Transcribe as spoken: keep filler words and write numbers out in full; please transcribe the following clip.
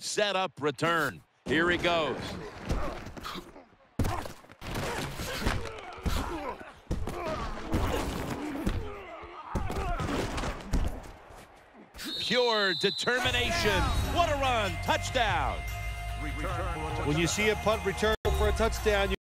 set up return. Here he goes. Pure determination. What a run. Touchdown. When you see a punt return for a touchdown, you